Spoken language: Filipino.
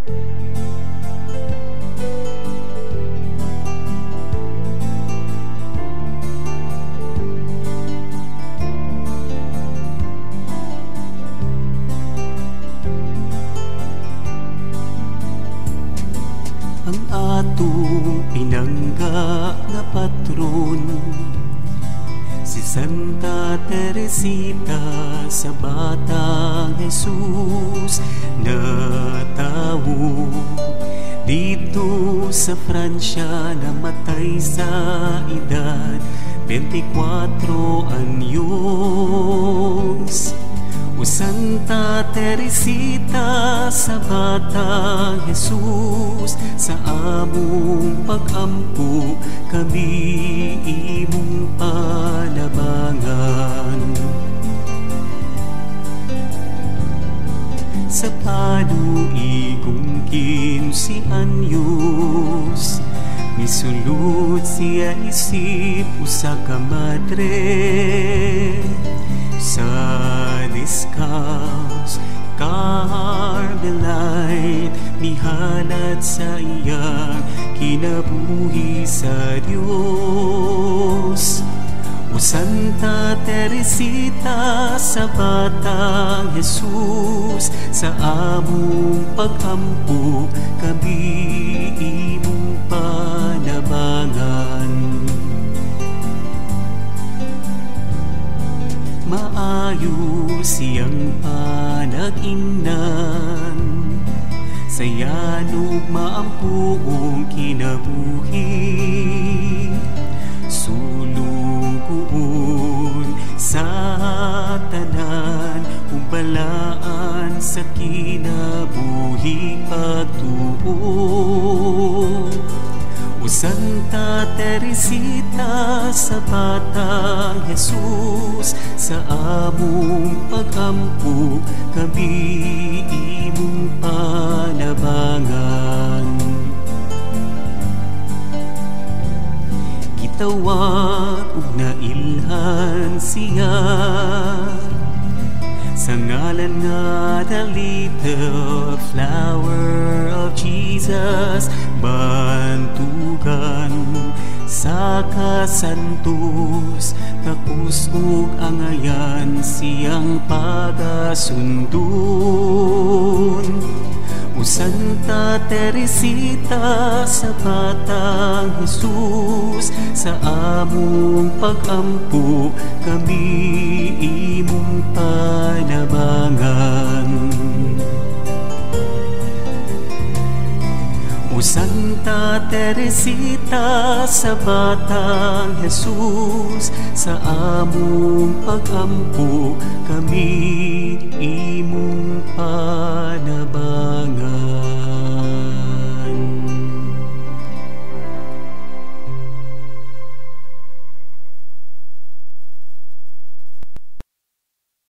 Ang atong pinangga nga patron, si Santa Teresita sa Batang Jesus, natawo dito sa Fransya, namatay sa edad 24 anyos. O Santa Teresita sa Batang Jesus, sa among pag-ampo kami imong panabangan. Sa panuigong si Anyos, misulod siya isip usa ka madre. Sa Discalce Carmelite, mihalad sa iyang kinabuhi sa Dios. O Santa Teresita sa Batang Jesus, sa among pag-ampo kami imong panabangan. Maayo siyang panag-ingnan, sa yanog maampuong kinabuhi. Sulungkuon sa tanan, ubalaan sa kinabuhi pagtuo. O Santa Teresita sa Batang Jesus, sa among pag-ampo kami imong panabangan. Gitawag ug nailhan siya sa ngalan nga the little flower of Jesus, bantugan sa kasantos, tapos ug angayan siyang pagasundon. O Santa Teresita sa Batang Jesus, sa among pag-ampo kami imong panabangan. O Santa Teresita sa Batang Jesus, sa among pag-ampo kami